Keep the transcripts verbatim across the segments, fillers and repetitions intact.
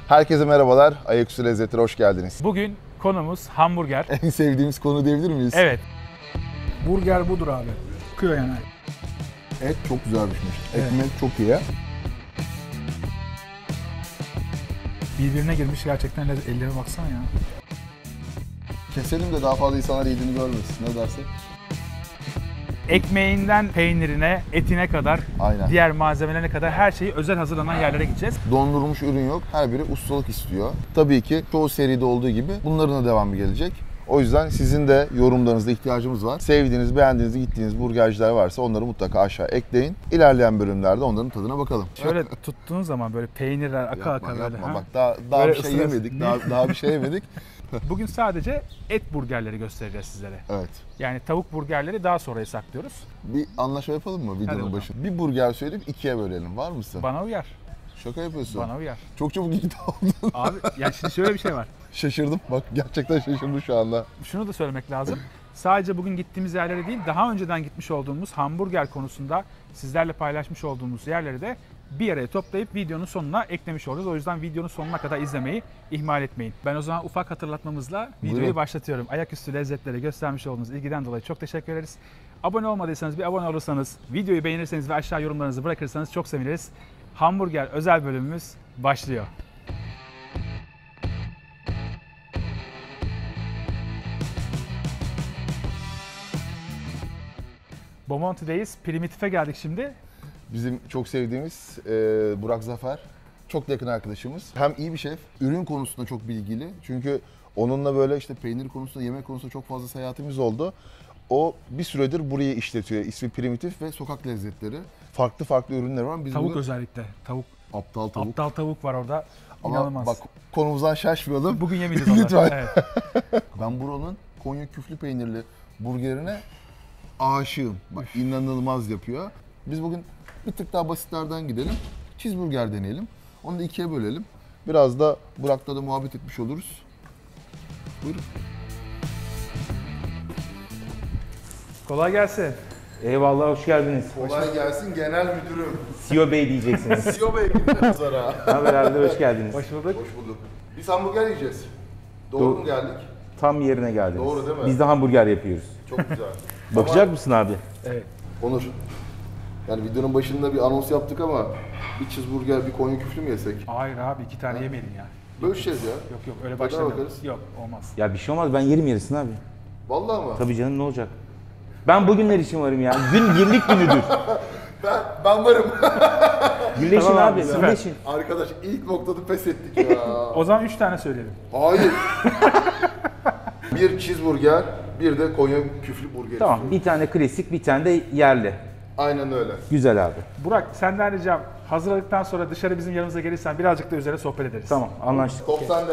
Herkese merhabalar. Ayaküstü Lezzetler'e hoş geldiniz. Bugün konumuz hamburger. En sevdiğimiz konu diyebilir miyiz? Evet. Burger budur abi. Çıkıyor yani. Et çok güzel pişmiş. Evet. Ekmek çok iyi. Birbirine girmiş gerçekten. Ellerine baksana ya. Keselim de daha fazla insanlar yediğini görmesin. Ne dersin? Ekmeğinden peynirine, etine kadar, Aynen. diğer malzemelerine kadar her şeyi özel hazırlanan yerlere gideceğiz. Dondurulmuş ürün yok. Her biri ustalık istiyor. Tabii ki çoğu seride olduğu gibi bunların da devamı gelecek. O yüzden sizin de yorumlarınızda ihtiyacımız var. Sevdiğiniz, beğendiğiniz, gittiğiniz burgerciler varsa onları mutlaka aşağı ekleyin. İlerleyen bölümlerde onların tadına bakalım. Şöyle tuttuğun zaman böyle peynirler aka Yapma, aka böyle. yapma. ha? Bak daha, daha Böyle bir şey ısırırsın. yemedik. Daha, daha bir şey yemedik. Bugün sadece et burgerleri göstereceğiz sizlere. Evet. Yani tavuk burgerleri daha sonraya saklıyoruz. Bir anlaşma yapalım mı videonun bakalım. başında? Bir burger söyleyip ikiye bölelim. Var mısın? Bana uyar. Şaka yapıyorsun. Bana uyar. Çok çabuk ikna oldun. Abi ya şimdi şöyle bir şey var. Şaşırdım. Bak gerçekten şaşırdım şu anda. Şunu da söylemek lazım. Sadece bugün gittiğimiz yerlere değil, daha önceden gitmiş olduğumuz hamburger konusunda sizlerle paylaşmış olduğumuz yerleri de bir araya toplayıp videonun sonuna eklemiş olacağız. O yüzden videonun sonuna kadar izlemeyi ihmal etmeyin. Ben o zaman ufak hatırlatmamızla videoyu Buyurun. başlatıyorum. Ayaküstü lezzetlere göstermiş olduğunuz ilgiden dolayı çok teşekkür ederiz. Abone olmadıysanız bir abone olursanız, videoyu beğenirseniz ve aşağı yorumlarınızı bırakırsanız çok seviniriz. Hamburger özel bölümümüz başlıyor. Bomonti'deyiz. Primitif'e geldik şimdi. Bizim çok sevdiğimiz e, Burak Zafer. Çok da yakın arkadaşımız. Hem iyi bir şef, ürün konusunda çok bilgili. Çünkü onunla böyle işte peynir konusunda, yemek konusunda çok fazla seyahatimiz oldu. O bir süredir burayı işletiyor. İsmi Primitif ve sokak lezzetleri. Farklı farklı ürünler var. Biz Tavuk bugün özellikle. Tavuk. aptal tavuk. Aptal tavuk var orada. Ama İnanılmaz. bak konumuzdan şaşmayalım. Bugün yemeyeceğiz onları. Lütfen. Evet. Ben buranın Konya küflü peynirli burgerine aşığım. Bak inanılmaz yapıyor. Biz bugün bir tık daha basitlerden gidelim. Cheeseburger deneyelim. Onu da ikiye bölelim. Biraz da Burak'la da muhabbet etmiş oluruz. Buyurun. Kolay gelsin. Eyvallah, hoş geldiniz. Kolay gelsin genel müdürüm. C E O Bey diyeceksiniz. C E O Bey Zara. Ne haber abi, hoş geldiniz. Hoş bulduk. Hoş bulduk. Biz hamburger yiyeceğiz. Doğru Doğru. mu geldik? Tam yerine geldiniz. Doğru değil mi? Biz de hamburger yapıyoruz. Çok güzel. Bakacak mısın abi? Evet. Onur. Yani videonun başında bir anons yaptık ama bir cheeseburger, bir Konya küflü mü yesek? Hayır abi iki tane yemeyelim ya. Bölüşeceğiz ya. Yok yok öyle Tadına başlamayalım. bakarız. Yok olmaz. Ya bir şey olmaz, ben yerim yarısını abi. Vallahi mı? Tabii canım, ne olacak? Ben bugünler için varım ya. Gün birlik günüdür. Ben, ben varım. Birleşin Tamam abi, abi, süper. birleşin. Arkadaş ilk noktada pes ettik ya. O zaman üç tane söyleyelim. Hayır. Bir cheeseburger, bir de Konya küflü burger. Tamam, istiyorum. bir tane klasik, bir tane de yerli. Aynen öyle. Güzel abi. Burak senden ricam hazırladıktan sonra dışarı bizim yanımıza gelirsen birazcık da üzerine sohbet ederiz. Tamam, anlaştık. Top sende.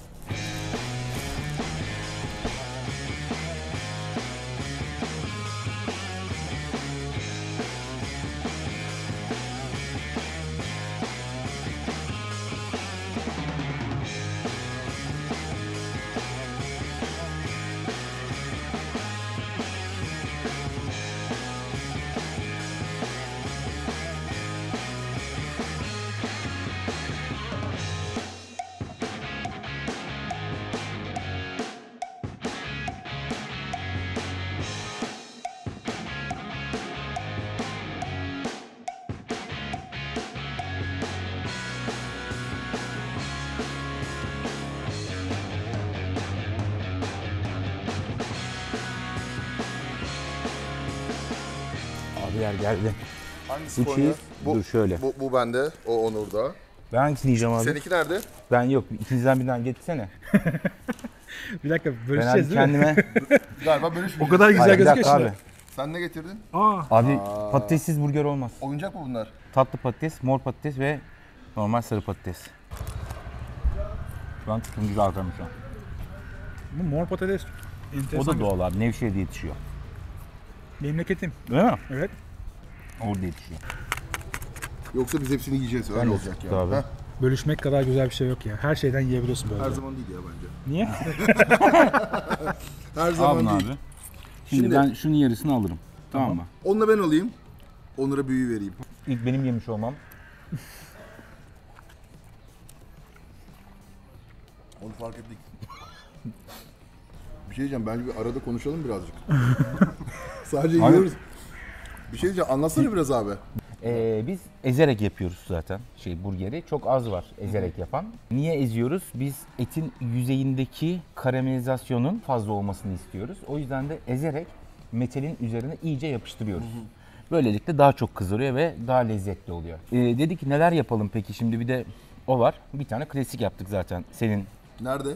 Abi yer geldi. Hangisi Bu Konya? cheese, Bu, dur şöyle. Bu, bu bende, o Onur'da. Ben hangisini yiyeceğim abi? Seninki nerede? Ben yok, ikinizden birinden getirsene. Bir dakika Ben bölüşeceğiz abi değil mi? kendime... Galiba O bölüşmeyeceğiz. kadar güzel Hayır, bir gözüküyor dakika şimdi. abi. Sen ne getirdin? Aa, Abi patatessiz burger olmaz. Oyuncak mı bunlar? Tatlı patates, mor patates ve normal sarı patates. Şu an turuncu dalgamış şu an. bu mor patates. O Enteresan da doğal abi. Nevşehir'de yetişiyor. Memleketim. Değil mi? Evet. Orada yetişiyor. Yoksa biz hepsini yiyeceğiz. Öyle Ben olacak olacak ya. abi. Heh, Bölüşmek kadar güzel bir şey yok ya. Her şeyden yiyebiliyorsun böyle. Her zaman değil ya bence. Niye? Her zaman Al bunu değil. abi. Şimdi, Şimdi- ben şunun yarısını alırım. Tamam mı? Onunla ben alayım. Onur'a büyüğü vereyim. İlk benim yemiş olmam. Onu fark ettik. Bir şey diyeceğim, bence bir arada konuşalım birazcık. Sadece Abi- yiyoruz. Bir şey diyeceğim, anlatsana biraz abi. Ee, biz ezerek yapıyoruz zaten şey burgeri. Çok az var ezerek yapan. Niye eziyoruz? Biz etin yüzeyindeki karamelizasyonun fazla olmasını istiyoruz. O yüzden de ezerek metalin üzerine iyice yapıştırıyoruz. Böylelikle daha çok kızarıyor ve daha lezzetli oluyor. Ee, dedik ki neler yapalım peki, şimdi bir de o var. Bir tane klasik yaptık zaten senin. Nerede?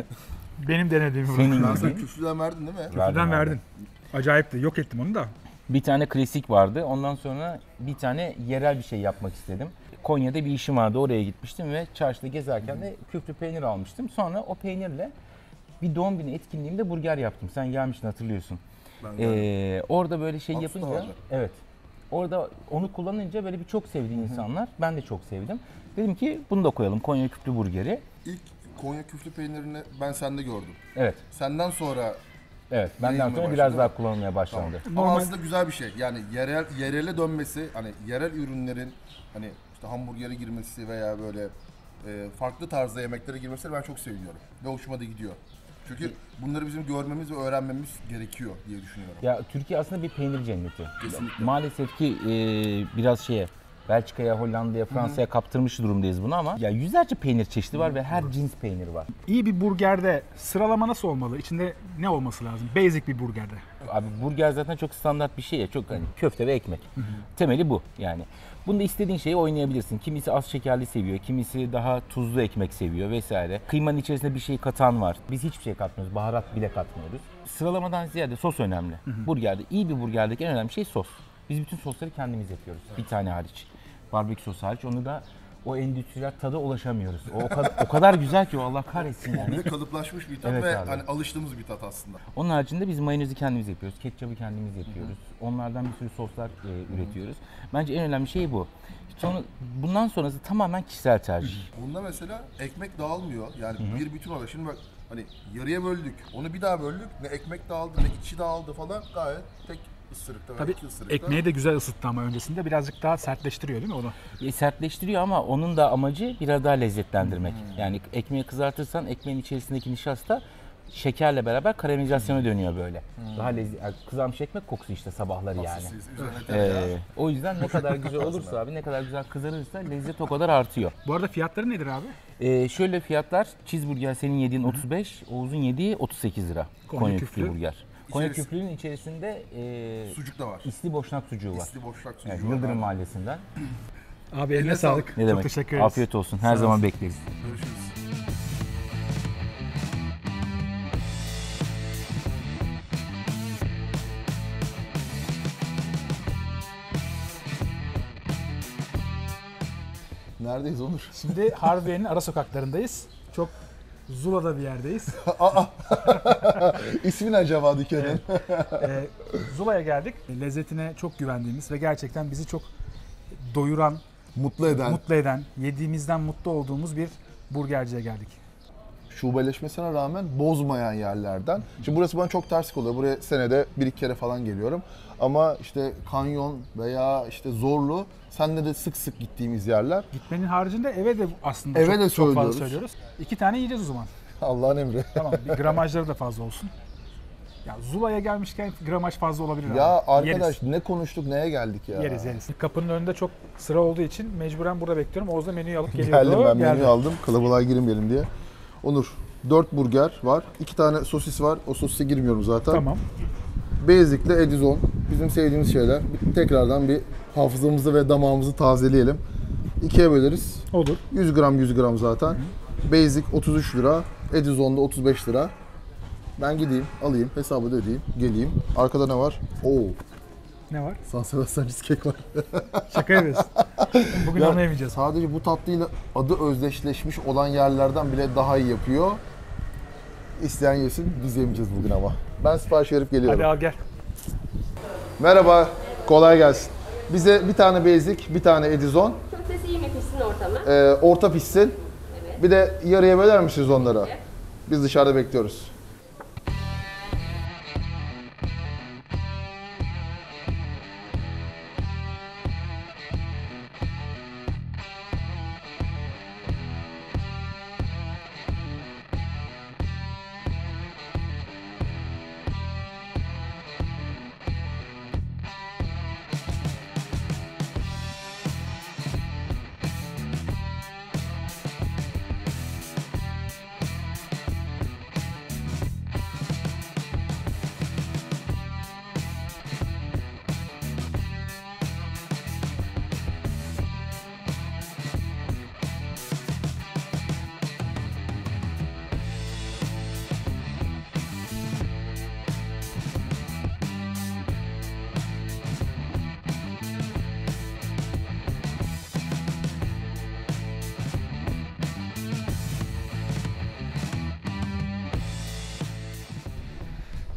Benim denediğim bu. Senin Ben sana gibi. küflüden verdin değil mi? Verdim Buradan abi. verdin. Acayipti. Yok ettim onu da. Bir tane klasik vardı. Ondan sonra bir tane yerel bir şey yapmak istedim. Konya'da bir işim vardı. Oraya gitmiştim ve çarşıda gezerken de küflü peynir almıştım. Sonra o peynirle bir doğum günü etkinliğimde burger yaptım. Sen gelmiştin, hatırlıyorsun. Ben geldim. Ee, orada böyle şey Hapsta yapınca, vardı. evet. Orada onu kullanınca böyle bir çok sevdi insanlar. Ben de çok sevdim. Dedim ki bunu da koyalım, Konya küflü burgeri. İlk Konya küflü peynirini ben sende gördüm. Evet. Senden sonra Evet. Benden Yayılmaya sonra başladı. biraz daha kullanılmaya başlandı. ama Normal- aslında güzel bir şey. Yani yerel yerele dönmesi, hani yerel ürünlerin hani işte hamburgere girmesi veya böyle e, farklı tarzda yemeklere girmesi ben çok seviyorum ve hoşuma da gidiyor. Çünkü bunları bizim görmemiz ve öğrenmemiz gerekiyor diye düşünüyorum. Ya Türkiye aslında bir peynir cenneti. Kesinlikle. Maalesef ki e, biraz şeye, Belçika'ya, Hollanda'ya, Fransa'ya kaptırmış durumdayız bunu ama ya yüzlerce peynir çeşidi var ve her cins peynir var. İyi bir burgerde sıralama nasıl olmalı? İçinde ne olması lazım? Basic bir burgerde. Abi burger zaten çok standart bir şey ya, çok hani köfte ve ekmek. Temeli bu yani. Bunda istediğin şeyi oynayabilirsin. Kimisi az şekerli seviyor, kimisi daha tuzlu ekmek seviyor vesaire. Kıymanın içerisinde bir şey katan var. Biz hiçbir şey katmıyoruz, baharat bile katmıyoruz. Sıralamadan ziyade sos önemli. Burgerde, iyi bir burgerdeki en önemli şey sos. Biz bütün sosları kendimiz yapıyoruz. Bir tane hariç. Barbekü sosu hariç. Onu da o endüstriyel tada ulaşamıyoruz. O, o, kadar, o kadar güzel ki o, Allah kahretsin Bir yani. de kalıplaşmış bir tat Evet ve abi. hani alıştığımız bir tat aslında. Onun haricinde biz mayonezi kendimiz yapıyoruz, ketçabı kendimiz yapıyoruz. Onlardan bir sürü soslar e, üretiyoruz. Bence en önemli şey bu. Sonra, bundan sonrası tamamen kişisel tercih. Bunda mesela ekmek dağılmıyor. Yani bir bütün olarak. Şimdi bak hani yarıya böldük. Onu bir daha böldük. Ne ekmek dağıldı ne içi dağıldı falan. Gayet tek ısırıkta ve Tabii iki ısırıkta. ekmeği de güzel ısıttı ama öncesinde birazcık daha sertleştiriyor değil mi onu? E, sertleştiriyor ama onun da amacı biraz daha lezzetlendirmek. Yani ekmeği kızartırsan ekmeğin içerisindeki nişasta şekerle beraber karamelizasyona dönüyor böyle. Daha lezzetli. Yani kızarmış ekmek kokusu işte sabahları yani. Hassasıyız. Üzerine tereyağı. Ee, o yüzden ne kadar güzel olursa abi, ne kadar güzel kızarırsa lezzet o kadar artıyor. Bu arada fiyatları nedir abi? Ee, şöyle fiyatlar, cheeseburger senin yediğin otuz beş, Oğuz'un yediği otuz sekiz lira. Konya Konya, küflü. küflü burger. Konya İçerisi- küflünün içerisinde e, Sucuk da var. İsli Boşnak sucuğu var. İsli boşlak sucuğu Evet, var. Yıldırım Mahallesi'nden. Abi eline sağlık. sağlık. Ne Çok demek? teşekkür ederiz. Afiyet olsun. Her zaman bekleriz. Görüşürüz. Neredeyiz Onur? Şimdi Harbiye'nin ara sokaklarındayız. Çok Zula'da bir yerdeyiz. İsmi ne acaba dükkanın? Ee, Zula'ya geldik. Lezzetine çok güvendiğimiz ve gerçekten bizi çok doyuran, Mutlu eden. mutlu eden, yediğimizden mutlu olduğumuz bir burgerciye geldik. Şubeleşmesine rağmen bozmayan yerlerden. Şimdi burası bana çok ters oluyor. Buraya senede bir iki kere falan geliyorum. Ama işte Kanyon veya işte Zorlu, senle de sık sık gittiğimiz yerler. Gitmenin haricinde eve de aslında Eve çok, de çok fazla söylüyoruz. söylüyoruz. İki tane yiyeceğiz o zaman. Allah'ın emri. Tamam, bir gramajları da fazla olsun. Ya Zula'ya gelmişken gramaj fazla olabilir Ya abi. arkadaş Yeriz. ne konuştuk, neye geldik ya? Yeriz yeriz. Kapının önünde çok sıra olduğu için mecburen burada bekliyorum. Oğuz da menüyü alıp geliyordu. Geldim ben Geldi. menüyü aldım. Kalabalığa girmeyelim diye. Onur, dört burger var. iki tane sosis var. O sosise girmiyorum zaten. Tamam. Basic'le Edison. Bizim sevdiğimiz şeyler. Bir- Tekrardan bir hafızamızı ve damağımızı tazeleyelim. İkiye böleriz. Olur. yüz gram yüz gram zaten. Basic otuz üç lira. Edison'da otuz beş lira. Ben gideyim, alayım, hesabı da ödeyeyim, geleyim. Arkada ne var? Oo, Ne var? San Sebastian cheesecake var. Şaka yapıyorsun. Bugün Ya, onu yemeyeceğiz. Sadece bu tatlıyla adı özdeşleşmiş olan yerlerden bile daha iyi yapıyor. İsteyen yesin, biz yemeyeceğiz bugün ama. Ben sipariş verip geliyorum. Hadi al gel. Merhaba, kolay gelsin. Bize bir tane basic, bir tane Edison, Köftesi iyi mi pişsin orta mı? e, orta pişsin. Evet. Bir de yarıya böler misiniz onları? Biz dışarıda bekliyoruz.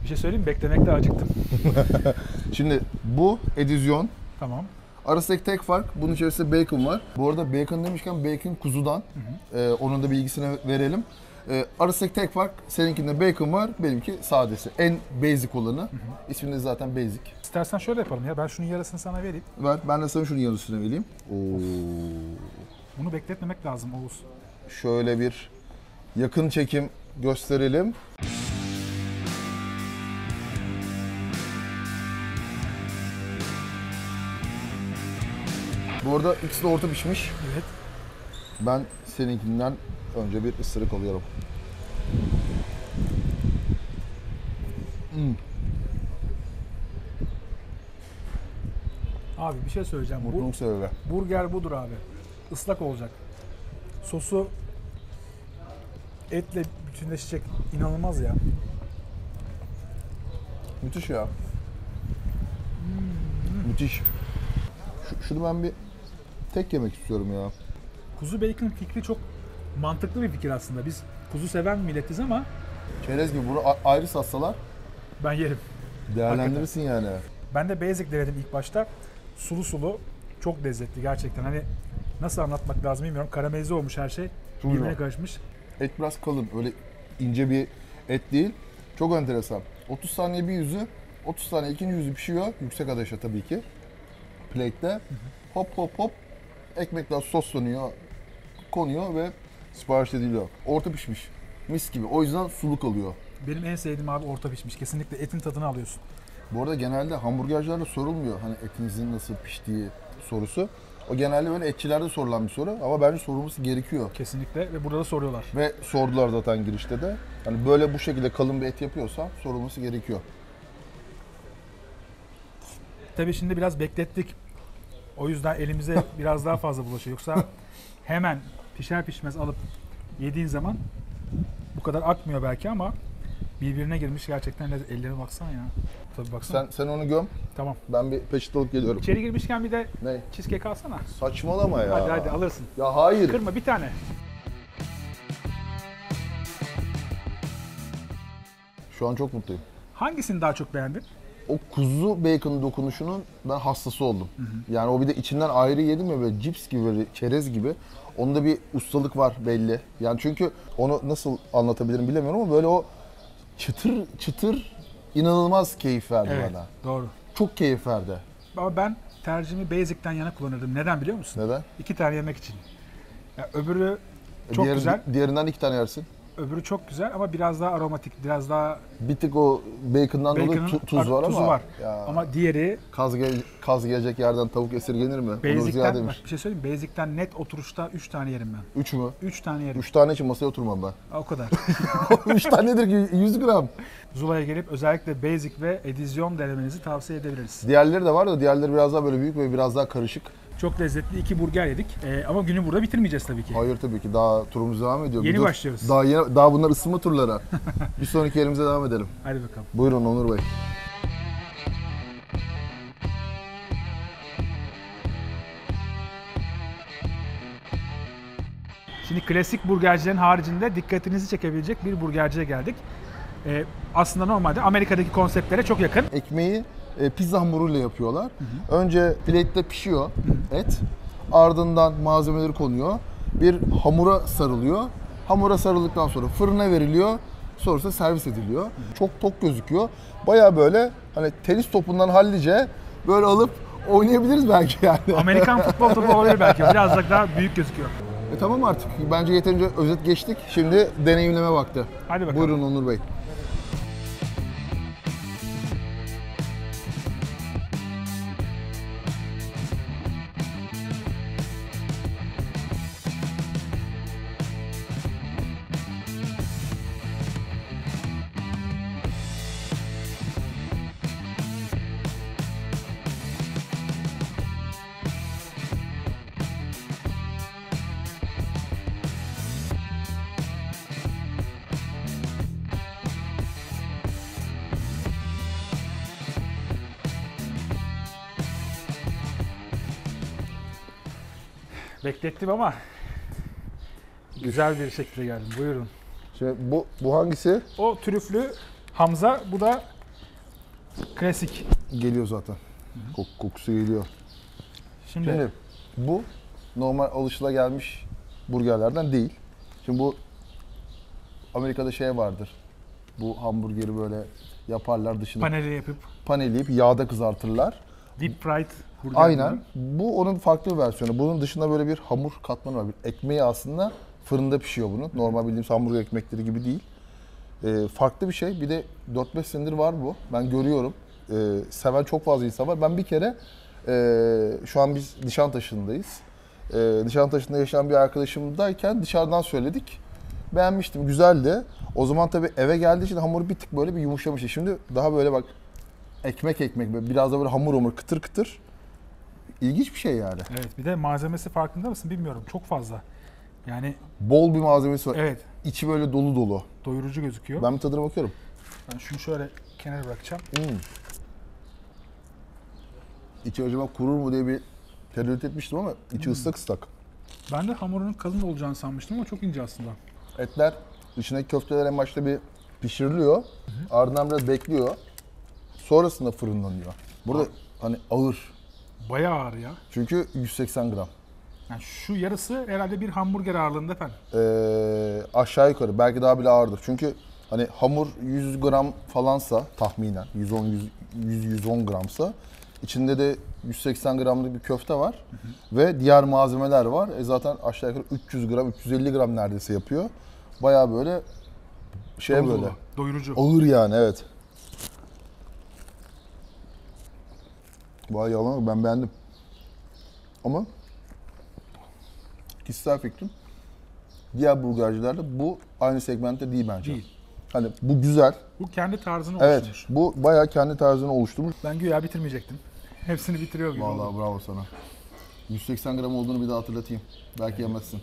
şey söyleyeyim mi? Beklemekte acıktım. Şimdi bu edizyon. Tamam. Arasındaki tek fark, bunun içerisinde bacon var. Bu arada bacon demişken bacon kuzudan. Hı hı. Ee, onun da bilgisini verelim. Ee, arasındaki tek fark, seninkinde bacon var, benimki sadesi. En basic olanı. Hı hı. İsmi de zaten basic. İstersen şöyle yapalım ya, ben şunun yarısını sana vereyim. Ver, ben de sana şunun yarısını vereyim. Oo. Bunu bekletmemek lazım Oğuz. Şöyle bir yakın çekim gösterelim. Bu arada ikisi de orta pişmiş. Evet. Ben seninkinden önce bir ısırık alıyorum. Hmm. Abi bir şey söyleyeceğim. Bu Mutluluk sebebi. burger budur abi. Islak olacak. Sosu etle bütünleşecek. İnanılmaz ya. Müthiş ya. Müthiş. Şu, şunu ben bir tek yemek istiyorum ya. Kuzu bacon fikri çok mantıklı bir fikir aslında. Biz kuzu seven milletiz ama Çerez gibi bunu a- ayrı satsalar ben yerim. değerlendirirsin yani. Ben de basic denedim ilk başta. Sulu sulu, çok lezzetli gerçekten. Hani nasıl anlatmak lazım bilmiyorum. Karamelize olmuş her şey. Çok Birbirine güzel. karışmış. Et biraz kalın, öyle ince bir et değil. Çok enteresan. otuz saniye bir yüzü, otuz saniye ikinci yüzü pişiyor. Yüksek ateşte tabii ki. Plate'de. Hop hop hop. Ekmekler soslanıyor, konuyor ve sipariş ediliyor. Orta pişmiş. Mis gibi. O yüzden sulu kalıyor. Benim en sevdiğim abi orta pişmiş. Kesinlikle etin tadını alıyorsun. Bu arada genelde hamburgercilerde sorulmuyor hani etinizin nasıl piştiği sorusu. O genelde böyle etçilerde sorulan bir soru ama bence sorulması gerekiyor. Kesinlikle ve burada da soruyorlar. Ve sordular zaten girişte de. Hani böyle bu şekilde kalın bir et yapıyorsa sorulması gerekiyor. Tabii şimdi biraz beklettik. O yüzden elimize biraz daha fazla bulaşıyor. Yoksa hemen pişer pişmez alıp yediğin zaman bu kadar akmıyor belki ama birbirine girmiş gerçekten. Ellerine baksana ya. Tabii baksana. Sen sen onu göm. Tamam. Ben bir peçete alıp geliyorum. İçeri girmişken bir de Ne? cheesecake alsana. Saçmalama ya. Hadi hadi alırsın. Ya hayır. Kırma bir tane. Şu an çok mutluyum. Hangisini daha çok beğendin? O kuzu bacon dokunuşunun ben hastası oldum. Hı hı. Yani o bir de içinden ayrı yedim ya böyle cips gibi, böyle çerez gibi. Onda bir ustalık var belli. Yani çünkü onu nasıl anlatabilirim bilemiyorum ama böyle o çıtır çıtır inanılmaz keyif verdi Evet, bana. doğru. Çok keyif verdi. Ama ben tercihimi basic'ten yana kullanırdım. Neden biliyor musun? Neden? İki tane yemek için. Ya öbürü E, çok diğer- güzel. Diğerinden iki tane yersin. Öbürü çok güzel ama biraz daha aromatik, biraz daha Bir tık o bacon'dan dolayı bacon'ın tu- tuz var tuzu ama. var. Ya, Ama diğeri kaz, gel- kaz gelecek yerden tavuk esirgenir mi? Onur Ziya basic'ten, demiş. bak bir şey söyleyeyim mi? Basic'ten net oturuşta üç tane yerim ben. Üç mü? üç tane yerim. Üç tane için masaya oturmam ben. Ha, o kadar. Üç tanedir ki yüz gram. Zula'ya gelip özellikle basic ve edizyon denemenizi tavsiye edebiliriz. Diğerleri de var da diğerleri biraz daha böyle büyük ve biraz daha karışık. Çok lezzetli iki burger yedik. Ee, ama günü burada bitirmeyeceğiz tabii ki. Hayır tabii ki daha turumuz devam ediyor. Yeni Dur, başlıyoruz. Daha yeni, daha bunlar ısınma turları. Bir sonraki yerimize devam edelim. Hadi bakalım. Buyurun Onur Bey. Şimdi klasik burgercilerin haricinde dikkatinizi çekebilecek bir burgerciye geldik. Ee, aslında normalde Amerika'daki konseptlere çok yakın. Ekmeği e, pizza hamuruyla yapıyorlar. Hı hı. Önce plate'de pişiyor et. Ardından malzemeleri konuyor. Bir hamura sarılıyor. Hamura sarıldıktan sonra fırına veriliyor. Sonrasında servis ediliyor. Hı hı. Çok tok gözüküyor. Baya böyle hani tenis topundan hallice böyle alıp oynayabiliriz belki yani. Amerikan futbol topu olabilir belki. Biraz da daha büyük gözüküyor. E tamam artık. Bence yeterince özet geçtik. Şimdi deneyimleme vakti. Hadi bakalım. Buyurun Onur Bey. Beklettim ama güzel bir şekilde geldim. Buyurun. Şimdi bu bu hangisi? O trüflü Hamza, bu da Klasik. Geliyor zaten. Kok kokusu geliyor. Şimdi, Şimdi bu normal alışılagelmiş burgerlerden değil. Şimdi bu Amerika'da şey vardır. Bu hamburgeri böyle yaparlar dışını paneli yapıp panelleyip yağda kızartırlar. deep fried burger. Aynen. Bu onun farklı bir versiyonu. Bunun dışında böyle bir hamur katmanı var. Bir ekmeği aslında fırında pişiyor bunun. Normal bildiğimiz hamburger ekmekleri gibi değil. Ee, farklı bir şey. Bir de dört beş senedir var bu. Ben görüyorum. Ee, seven çok fazla insan var. Ben bir kere e, şu an biz Nişantaşı'ndayız. Ee, Nişantaşı'nda yaşayan bir arkadaşımdayken dışarıdan söyledik. Beğenmiştim. Güzeldi. O zaman tabii eve geldiği için hamuru bir tık böyle bir yumuşamıştı. Şimdi daha böyle bak ekmek ekmek böyle biraz da böyle hamur hamur kıtır kıtır. İlginç bir şey yani. Evet, bir de malzemesi farkında mısın bilmiyorum. Çok fazla. Yani Bol bir malzemesi var. evet, İçi böyle dolu dolu. doyurucu gözüküyor. Ben bir tadına bakıyorum. Ben şunu şöyle kenara bırakacağım. Hmm. İçi acaba kurur mu diye bir tereddüt etmiştim ama içi Hmm. ıslak ıslak. Ben de hamurunun kalın olacağını sanmıştım ama çok ince aslında. Etler, içindeki köfteler en başta bir pişiriliyor. Ardından biraz bekliyor. Sonrasında fırınlanıyor. Burada hani ağır. Bayağı ağır ya. Çünkü yüz seksen gram. Yani şu yarısı herhalde bir hamburger ağırlığında efendim. Ee, aşağı yukarı belki daha bile ağırdır. Çünkü hani hamur yüz gram falansa tahminen yüz on yüz yüz on gramsa içinde de yüz seksen gramlık bir köfte var. Hı hı. Ve diğer malzemeler var. E zaten aşağı yukarı üç yüz gram üç yüz elli gram neredeyse yapıyor. Bayağı böyle şey Dolu böyle dolu, doyurucu. ağır yani evet. Vay yalan ben beğendim. Ama kişisel fikrim diğer burgercilerde bu aynı segmentte değil bence. Değil. Hani bu güzel. Bu kendi tarzını Evet. oluşturmuş. Bu bayağı kendi tarzını oluşturmuş. Ben güya bitirmeyecektim. Hepsini bitiriyor gibi Vallahi oldu. bravo sana. yüz seksen gram olduğunu bir daha hatırlatayım. Belki yemezsin.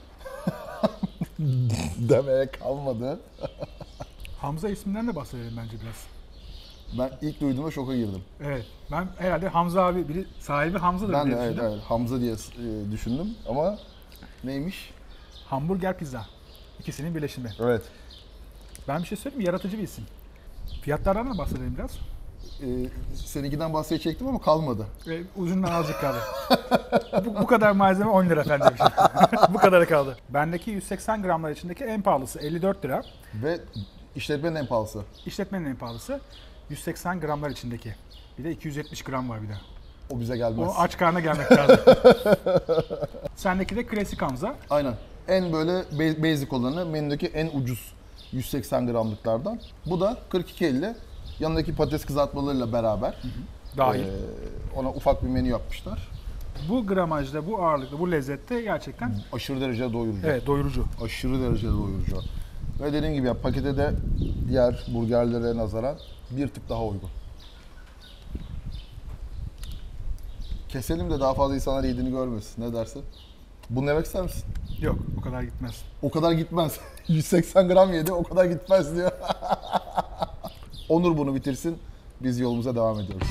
Demeye kalmadı. Hamza isminden de bahsedelim bence biraz. Ben ilk duyduğumda şoka girdim. Evet. Ben herhalde Hamza abi, biri sahibi Hamza'dır Ben de diye evet, düşündüm. evet Hamza diye e, düşündüm ama neymiş? Hamburger pizza. İkisinin birleşimi. Evet. Ben bir şey söyleyeyim mi? Yaratıcı bir isim. Fiyatlardan da bahsedelim biraz. E, seninkinden bahsedecektim ama kalmadı. Ve ucundan azıcık kaldı. bu, bu kadar malzeme on lira efendim. Bu kadarı kaldı. Bendeki yüz seksen gramlar içindeki en pahalısı elli dört lira. Ve işletmenin en pahalısı. İşletmenin en pahalısı yüz seksen gramlar içindeki. Bir de iki yüz yetmiş gram var bir de. O bize gelmez. O aç karnına gelmek lazım. Sendeki de klasik Hamza. Aynen. En böyle ba- basic olanı menüdeki en ucuz yüz seksen gramlıklardan. Bu da kırk iki elli. Yanındaki patates kızartmalarıyla beraber Dahil. e, ona ufak bir menü yapmışlar. Bu gramajda, bu ağırlıkta, bu lezzette gerçekten Aşırı derecede doyurucu. evet doyurucu. Aşırı derecede doyurucu. Ve dediğim gibi ya pakete de diğer burgerlere nazaran bir tık daha uygun. Keselim de daha fazla insanlar yediğini görmesin. Ne dersin? Bunu yemek ister misin? Yok, o kadar gitmez. O kadar gitmez. yüz seksen gram yedi, o kadar gitmez diyor. Onur bunu bitirsin. Biz yolumuza devam ediyoruz.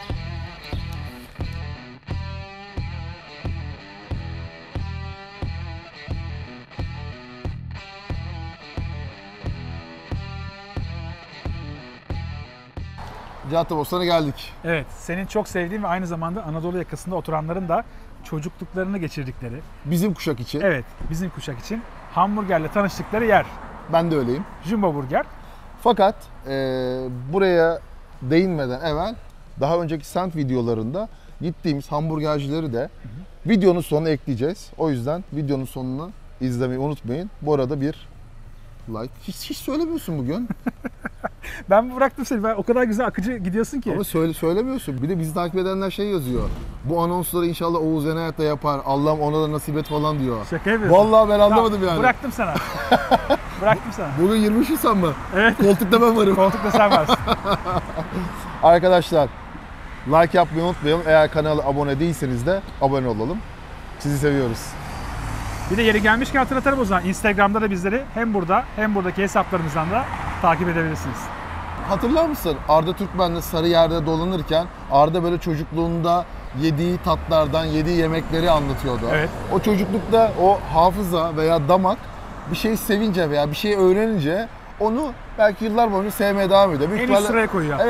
Caddebostan'a geldik. Evet, senin çok sevdiğin ve aynı zamanda Anadolu yakasında oturanların da çocukluklarını geçirdikleri, Bizim kuşak için. evet bizim kuşak için hamburgerle tanıştıkları yer. Ben de öyleyim. Jumbo Burger. Fakat e, buraya değinmeden evvel daha önceki semt videolarında gittiğimiz hamburgercileri de videonun sonuna ekleyeceğiz. O yüzden videonun sonunu izlemeyi unutmayın. Bu arada bir like. Hiç, hiç söylemiyorsun bugün. Ben bıraktım seni. Ben o kadar güzel akıcı gidiyorsun ki. Ama söyle, söylemiyorsun. Bir de bizi takip edenler şey yazıyor. Bu anonsları inşallah Oğuz Enayat da yapar. Allah'ım ona da nasip et falan diyor. Şaka yapıyorsun. Vallahi ben anlamadım Tamam, yani. Bıraktım sana. Bıraktım sana. Bugün yirmi üç Nisan mı? Evet. Koltukta ben varım. Koltukta sen varsın. Arkadaşlar like yapmayı unutmayalım. Eğer kanala abone değilseniz de abone olalım. Sizi seviyoruz. Bir de yeri gelmişken hatırlatalım o zaman. Instagram'da da bizleri hem burada hem buradaki hesaplarımızdan da takip edebilirsiniz. Hatırlar mısın? Arda Türkmen'le Sarıyer'de dolanırken Arda böyle çocukluğunda yediği tatlardan, yediği yemekleri anlatıyordu. Evet. O çocuklukta o hafıza veya damak bir şey sevince veya bir şey öğrenince onu belki yıllar boyunca sevmeye devam ediyor. Büyük En üst ihtimalle- sıraya koyuyor hatta. Evet.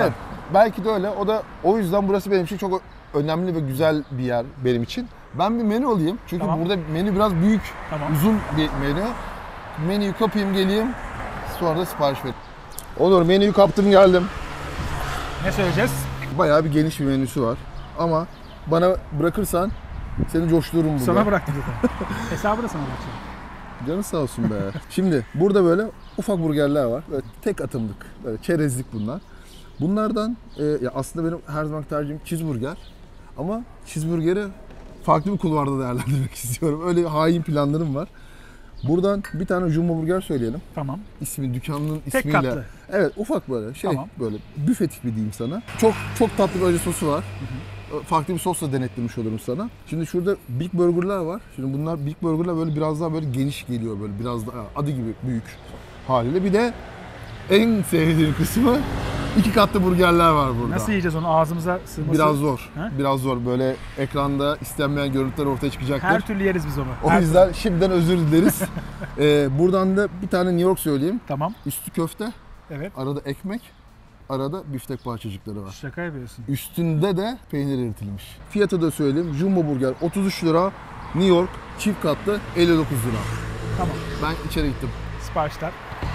belki de öyle. O da o yüzden burası benim için çok önemli ve güzel bir yer benim için. Ben bir menü alayım. Çünkü Tamam. burada menü biraz büyük, Tamam. uzun bir menü. Menüyü kapayım geleyim. Sonra da sipariş vereyim. Olur, menüyü kaptım geldim. Ne söyleyeceğiz? Bayağı bir geniş bir menüsü var. Ama bana bırakırsan seni coştururum burada. Sana bıraktım zaten. Hesabı da sana bırakacağım. Canın sağ olsun be. Şimdi burada böyle ufak burgerler var. Böyle tek atımlık, böyle çerezlik bunlar. Bunlardan e, ya aslında benim her zaman tercihim cheeseburger. Ama cheeseburgeri farklı bir kulvarda değerlendirmek istiyorum. Öyle hain planlarım var. Buradan bir tane jumbo burger söyleyelim. Tamam. İsmi, dükkanının Tek ismiyle. katlı. Evet, ufak böyle şey, Tamam. böyle büfe tipi diyeyim sana. Çok çok tatlı bir acı sosu var. Hı hı. Farklı bir sosla denetlemiş olurum sana. Şimdi şurada Big Burger'lar var. Şimdi bunlar Big Burger'lar böyle biraz daha böyle geniş geliyor, böyle biraz daha adı gibi büyük haliyle. Bir de en sevdiğim kısmı iki katlı burgerler var burada. Nasıl yiyeceğiz onu, ağzımıza sığması? Biraz zor. Ha? Biraz zor. Böyle ekranda istenmeyen görüntüler ortaya çıkacaktır. Her türlü yeriz biz onu. O Her yüzden türlü. şimdiden özür dileriz. ee, buradan da bir tane New York söyleyeyim. Tamam. Üstü köfte, Evet. arada ekmek, arada biftek parçacıkları var. Şaka yapıyorsun. Üstünde de peynir eritilmiş. Fiyatı da söyleyeyim. Jumbo burger otuz üç lira. New York çift katlı elli dokuz lira. Tamam. Ben içeri gittim. Siparişler.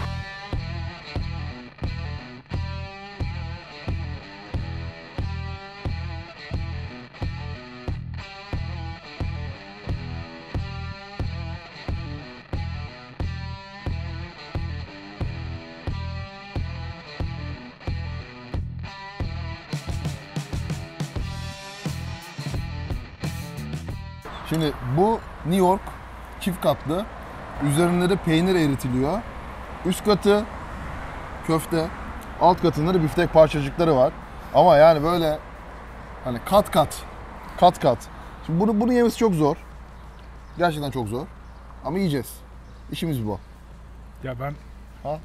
Şimdi bu New York çift katlı. Üzerinde de peynir eritiliyor. Üst katı köfte, alt katında da biftek parçacıkları var. Ama yani böyle hani kat kat, kat kat. Şimdi bunu bunu yemesi çok zor. Gerçekten çok zor. Ama yiyeceğiz. İşimiz bu. Ya ben Ha?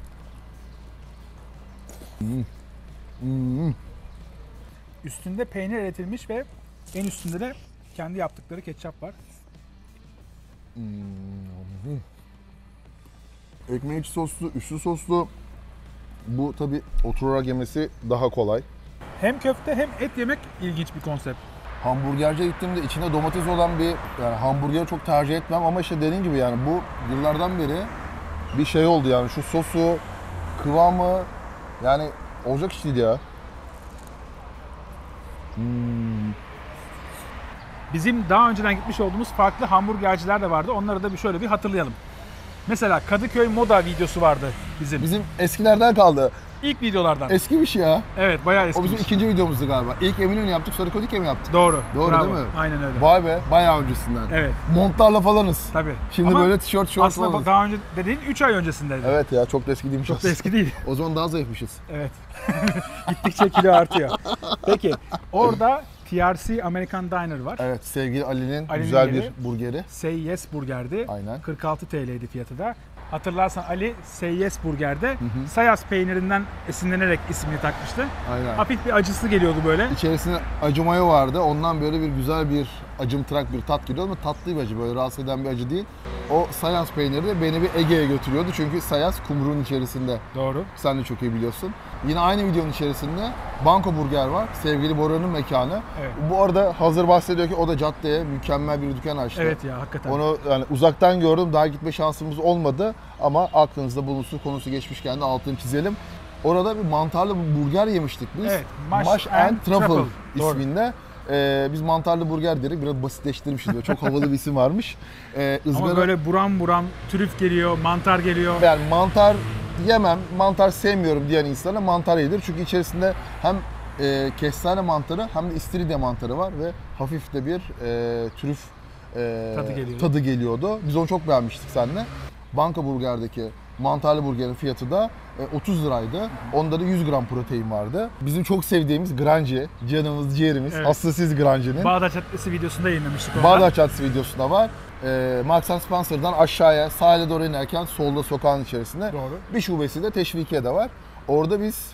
Hmm. Hmm. üstünde peynir eritilmiş ve en üstünde de kendi yaptıkları ketçap var. Hmm. Ekmeği içi soslu, üstü soslu. Bu tabi oturarak yemesi daha kolay. Hem köfte hem et yemek ilginç bir konsept. Hamburgerciye gittiğimde içinde domates olan bir yani hamburgeri çok tercih etmem ama işte dediğim gibi yani bu yıllardan beri bir şey oldu yani şu sosu, kıvamı yani olacak iş değil ya. Hmm. Bizim daha önceden gitmiş olduğumuz farklı hamburgerciler de vardı. Onları da bir şöyle bir hatırlayalım. Mesela Kadıköy Moda videosu vardı bizim. Bizim eskilerden kaldı. İlk videolardan. Eskimiş ya. Evet, bayağı eski. O bizim ikinci videomuzdu galiba. İlk Eminönü yaptık, sonra Kadıköy mi yaptık? Doğru. Doğru Bravo. değil mi? Aynen öyle. Vay be, bayağı öncesinden. Evet. Montlarla falanız. Tabii. Şimdi Ama böyle tişört şort aslında falanız. daha önce dediğin üç ay öncesindeydi. Evet ya, çok da eski değilmiş Çok da aslında. eski değil. O zaman daha zayıfmışız. Evet. Gittikçe kilo artıyor. Peki orada T R C American Diner var. Evet, sevgili Ali'nin Ali'nin güzel yeri. bir burgeri. Say Yes Burger'di. Aynen. kırk altı T L'ydi fiyatı da. Hatırlarsan Ali Say Yes Burger'de Sayas peynirinden esinlenerek ismini takmıştı. Aynen. Hafif bir acısı geliyordu böyle. İçerisinde acı mayo vardı. Ondan böyle bir güzel bir acımtırak bir tat geliyor ama tatlı bir acı. Böyle rahatsız eden bir acı değil. O Sayas peyniri de beni bir Ege'ye götürüyordu. Çünkü Sayas kumruğun içerisinde. Doğru. Sen de çok iyi biliyorsun. Yine aynı videonun içerisinde Banko Burger var. Sevgili Bora'nın mekanı. Evet. Bu arada hazır bahsediyor ki o da caddeye mükemmel bir dükkan açtı. Evet ya, hakikaten. Onu yani uzaktan gördüm. Daha gitme şansımız olmadı. Ama aklınızda bulunsun, konusu geçmişken de altını çizelim. Orada bir mantarlı bir burger yemiştik biz. Evet, Mush Mush and and Truffle Truffle. Doğru. isminde. Ee, biz mantarlı burger dedik. Biraz basitleştirmişiz. Böyle çok havalı bir isim varmış. Ee, ızgara... Ama böyle buram buram trüf geliyor, mantar geliyor. Yani mantar yemem, mantar sevmiyorum diyen insana mantar yedir. Çünkü içerisinde hem e, kestane mantarı hem de istiridye mantarı var ve hafif de bir e, trüf e, Tadı geliyordu. tadı geliyordu. Biz onu çok beğenmiştik seninle. Banka Burger'deki mantarlı burgerin fiyatı da otuz liraydı. Onda da yüz gram protein vardı. Bizim çok sevdiğimiz Grange, canımız, ciğerimiz, Evet. hastasıyız Grange'nin. Bağdat Caddesi videosunda yayınlamıştık onu. Bağdat Caddesi videosunda var. E, Marks and Spencer'dan aşağıya sahile doğru inerken solda sokağın içerisinde Doğru. bir şubesi de Teşvikiye'de var. Orada biz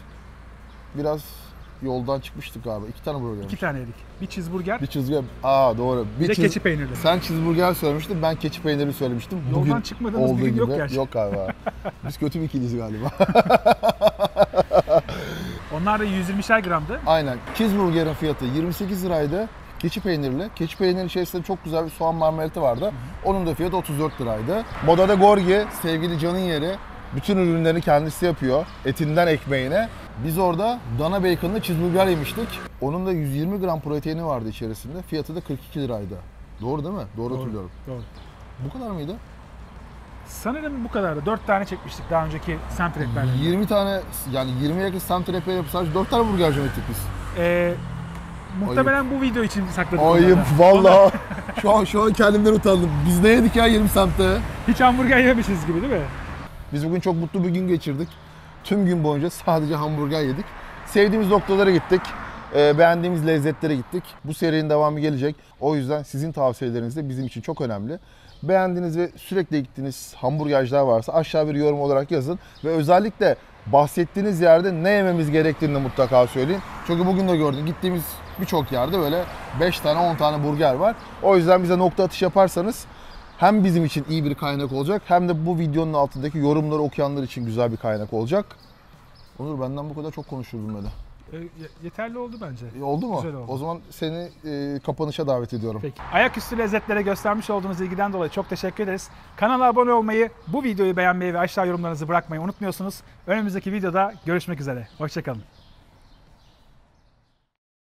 biraz yoldan çıkmıştık galiba. İki tane burger İki yemiş. tane yedik. Bir cheeseburger, Bir cheeseburger. Aa doğru. bir de cheese- keçi peynirli. Sen cheeseburger söylemiştin, ben keçi peyniri söylemiştim. Yoldan Bugün çıkmadığımız bir olduğu gün yok gerçi. Yok galiba. Biz kötü bir ikiliyiz galiba. Onlar da yüz yirmişer gramdı. Aynen. Cheeseburger'in fiyatı yirmi sekiz liraydı. Keçi peynirli. Keçi peynirinin içerisinde çok güzel bir soğan marmelatı vardı. Onun da fiyatı otuz dört liraydı. Moda'da Gorgi, sevgili Can'ın yeri. Bütün ürünlerini kendisi yapıyor. Etinden ekmeğine. Biz orada dana bacon'lı cheeseburger yemiştik. Onun da yüz yirmi gram proteini vardı içerisinde. Fiyatı da kırk iki liraydı. Doğru değil mi? Doğru, Doğru, hatırlıyorum. Doğru. Bu kadar mıydı? Sanırım bu kadardı. dört tane çekmiştik daha önceki semt rehberlerinde. yirmi tane, yani yirmiye yakın semt rehberi yapıp sadece dört tane burgerci mi ettik biz? Ee, muhtemelen bu video için sakladık. Ayıp onları. valla. şu an şu an kendimden utandım. Biz ne yedik ya yirmi semtte? Hiç hamburger yememişiz gibi değil mi? Biz bugün çok mutlu bir gün geçirdik. Tüm gün boyunca sadece hamburger yedik. Sevdiğimiz noktalara gittik. Ee, beğendiğimiz lezzetlere gittik. Bu serinin devamı gelecek. O yüzden sizin tavsiyeleriniz de bizim için çok önemli. Beğendiğiniz ve sürekli gittiğiniz hamburgerciler varsa aşağı bir yorum olarak yazın. Ve özellikle bahsettiğiniz yerde ne yememiz gerektiğini de mutlaka söyleyin. Çünkü bugün de gördüm, gittiğimiz birçok yerde böyle beş tane on tane burger var. O yüzden bize nokta atış yaparsanız hem bizim için iyi bir kaynak olacak hem de bu videonun altındaki yorumları okuyanlar için güzel bir kaynak olacak. Onur, benden bu kadar çok konuşurdum böyle. Ee, yeterli oldu bence. E, oldu mu? Güzel oldu. O zaman seni e, kapanışa davet ediyorum. Peki. Ayaküstü lezzetlere göstermiş olduğunuz ilgiden dolayı çok teşekkür ederiz. Kanala abone olmayı, bu videoyu beğenmeyi ve aşağı yorumlarınızı bırakmayı unutmuyorsunuz. Önümüzdeki videoda görüşmek üzere. Hoşçakalın.